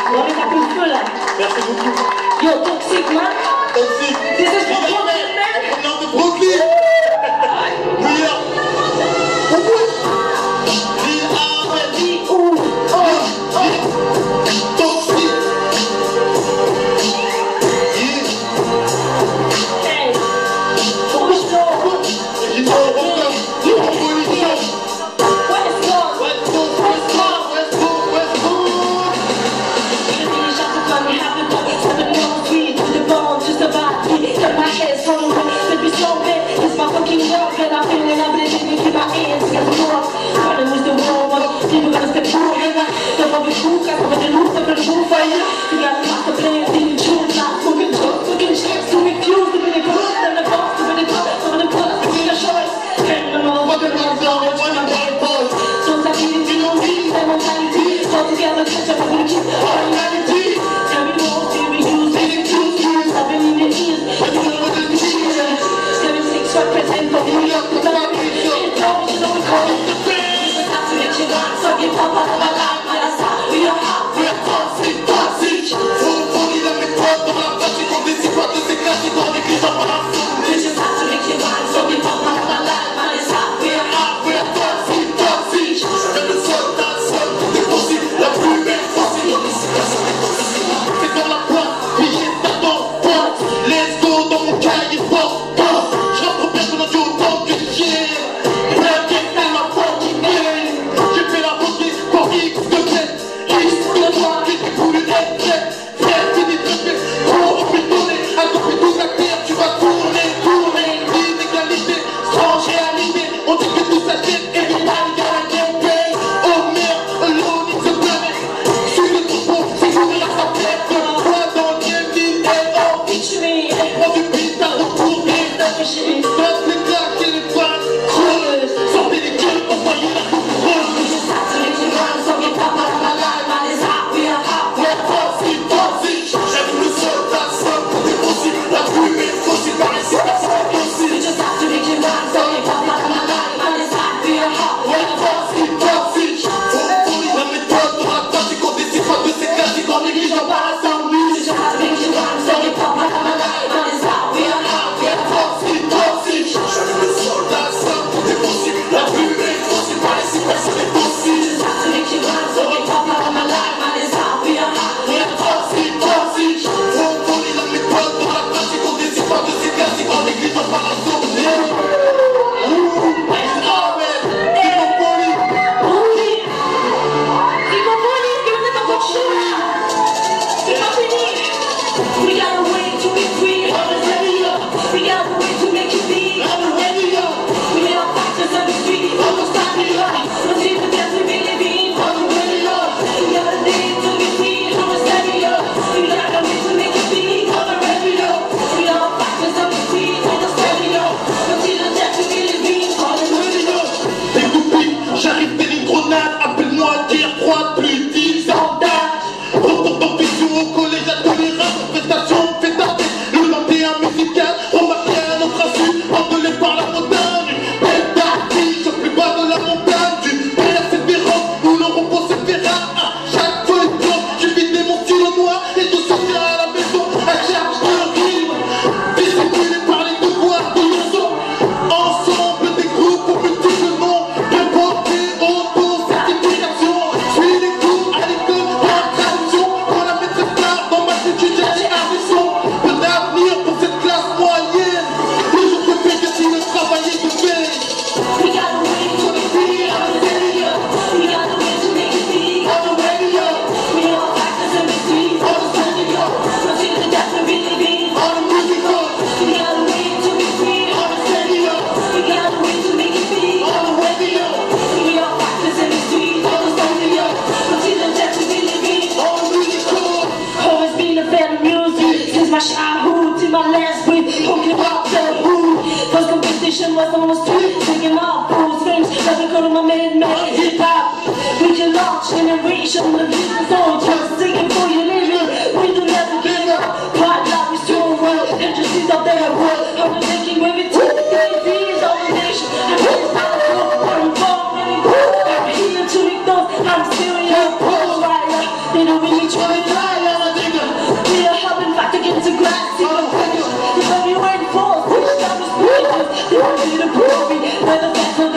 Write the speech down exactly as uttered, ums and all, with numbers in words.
On va mettre un peu de feu là. Merci beaucoup. Yo, Toxic, man. Toxic. This is for Brooklyn, man. On vient de Brooklyn. New York. Was on the street, taking off those things that we call my man-made hip-hop. We can launch generation, the business on just singing for your living. We do never give up, part life is doing well. Industries out there, what? How we making with it, T V's on the nation. And it's not a book, but I'm born really cool. I'm here to make those, I'm still young, pole rider. They don't really try to ready to prove me. Whether that's on